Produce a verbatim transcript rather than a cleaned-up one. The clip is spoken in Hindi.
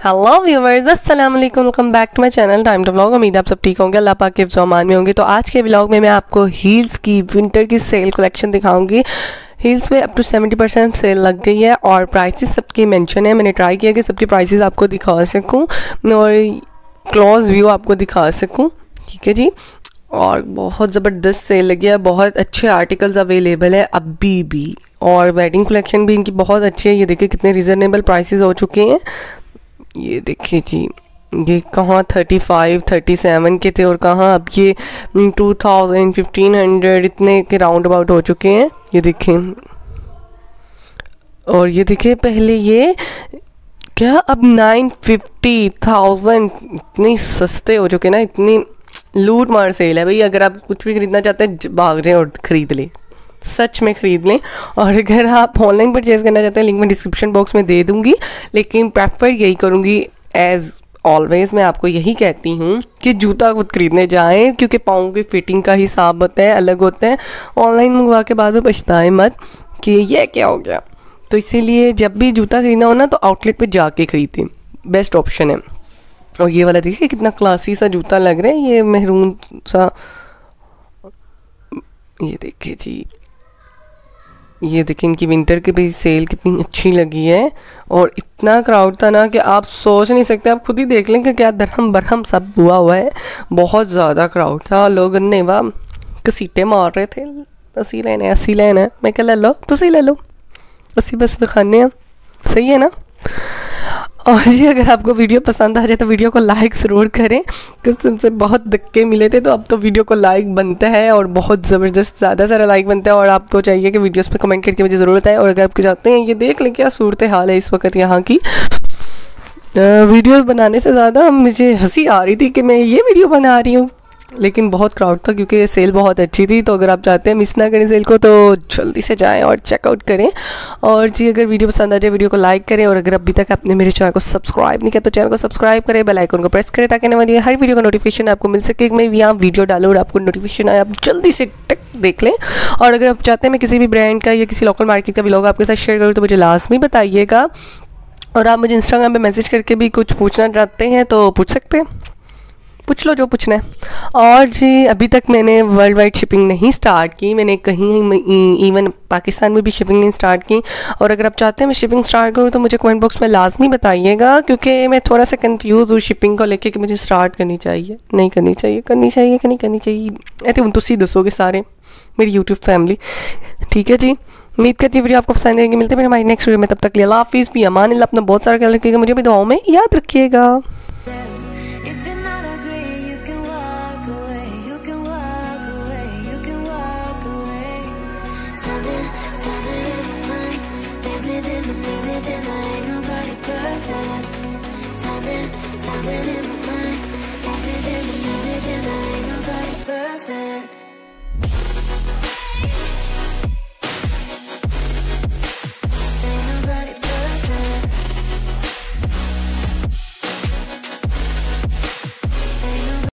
हेलो व्यूवर्स, अस्सलाम वालेकुम, welcome back to my channel time to vlog. उम्मीद है आप सब ठीक होंगे, अल्लाह पाक के हिफ्ज़-ओ-अमान में होंगे। तो आज के व्लॉग में मैं आपको हील्स की विंटर की सेल कलेक्शन दिखाऊंगी। हील्स पे up to seventy percent sale लग गई है और प्राइसेस सबकी मेंशन है। मैंने ट्राई किया कि सबकी प्राइसेस आपको दिखा सकूं और क्लोज व्यू आपको दिखा सकूं, ठीक है जी। और बहुत ज़बरदस्त सेल लगी है, बहुत अच्छे आर्टिकल्स अवेलेबल है अभी भी, और वेडिंग कलेक्शन भी इनकी बहुत अच्छी है। ये देखिए कितने रिजनेबल प्राइसेस हो चुके हैं। ये देखिए जी, ये कहाँ थर्टी फाइव थर्टी सेवन के थे और कहाँ अब ये टू थाउजेंड फिफ्टीन हंड्रेड इतने के राउंड अबाउट हो चुके हैं। ये देखें, और ये देखिए पहले ये क्या अब नाइन फिफ्टी थाउजेंड इतने सस्ते हो चुके ना, इतनी लूट मार सेल है भाई। अगर आप कुछ भी खरीदना चाहते हैं भाग जाएं और ख़रीद लें, सच में ख़रीद लें। और अगर आप ऑनलाइन परचेज़ करना चाहते हैं, लिंक मैं डिस्क्रिप्शन बॉक्स में दे दूँगी, लेकिन प्रेफर यही करूँगी एज़ ऑलवेज़ मैं आपको यही कहती हूँ कि जूता खुद खरीदने जाएं, क्योंकि पाँव की फिटिंग का हिसाब होता है, अलग होता है। ऑनलाइन मंगवा के बाद में पछताएं मत कि ये क्या हो गया। तो इसीलिए जब भी जूता खरीदना हो ना तो आउटलेट पे जाके ख़रीदें, बेस्ट ऑप्शन है। और ये वाला देखिए कितना क्लासी सा जूता लग रहा है, ये मेहरून सा। ये देखिए जी, ये देखिए इनकी विंटर की भी सेल कितनी अच्छी लगी है। और इतना क्राउड था ना कि आप सोच नहीं सकते, आप खुद ही देख लें कि क्या दरहम बरहम सब हुआ हुआ है। बहुत ज़्यादा क्राउड था, लोग ने वाह कसीटे मार रहे थे, असी लेने असी लेना। मैं क्या ले लो, तुसी ले लो, असी बस में खाने हैं, सही है ना। और ये अगर आपको वीडियो पसंद आ जाए तो वीडियो को लाइक ज़रूर करें, कसम से बहुत धक्के मिले थे तो अब तो वीडियो को लाइक बनता है और बहुत ज़बरदस्त ज़्यादा सारा लाइक बनता है। और आपको चाहिए कि वीडियोस पे कमेंट करके मुझे ज़रूर बताएं। और अगर आपको चाहते हैं ये देख लें क्या सूरत हाल है इस वक्त यहाँ की, वीडियो बनाने से ज़्यादा मुझे हंसी आ रही थी कि मैं ये वीडियो बना रही हूँ, लेकिन बहुत क्राउड था क्योंकि सेल बहुत अच्छी थी। तो अगर आप चाहते हैं मिस ना करें सेल को तो जल्दी से जाएं और चेकआउट करें। और जी अगर वीडियो पसंद आ जाए वीडियो को लाइक करें, और अगर अभी तक आपने मेरे चैनल को सब्सक्राइब नहीं किया तो चैनल को सब्सक्राइब करें, बेल आइकन को प्रेस करें ताकि आने वाली हर वीडियो का नोटिफिकेशन आपको मिल सके। मैं यहाँ वीडियो डालूँ और आपको नोटिफिकेशन आए, आप जल्दी से टक देख लें। और अगर आप चाहते हैं मैं किसी भी ब्रांड का या किसी लोकल मार्केट का व्लॉग आपके साथ शेयर करूँ तो मुझे लाजमी बताइएगा। और आप मुझे इंस्टाग्राम पे मैसेज करके भी कुछ पूछना चाहते हैं तो पूछ सकते हैं, पूछ लो जो पूछना है। और जी अभी तक मैंने वर्ल्ड वाइड शिपिंग नहीं स्टार्ट की, मैंने कहीं इवन पाकिस्तान में भी शिपिंग नहीं स्टार्ट की। और अगर आप चाहते हैं मैं शिपिंग स्टार्ट करूँ तो मुझे कमेंट बॉक्स में लाजमी बताइएगा, क्योंकि मैं थोड़ा सा कंफ्यूज हूँ शिपिंग को लेके कि मुझे स्टार्ट करनी चाहिए नहीं करनी चाहिए, करनी चाहिए कि नहीं करनी चाहिए। ऐसे उन तुसी दसोगे सारे मेरी यूट्यूब फैमिली, ठीक है जी। उम्मीद करती हूँ वीडियो आपको पसंद आएगी। मिलते हैं हमारी नेक्स्ट वीडियो में, तब तक अल्लाह हाफिज़, भी अमान अल्लाह, अपना बहुत सारा ख्याल रखिएगा, मुझे भी दुआओं में याद रखिएगा। Something in my mind, it's within the, within the, ain't nobody perfect.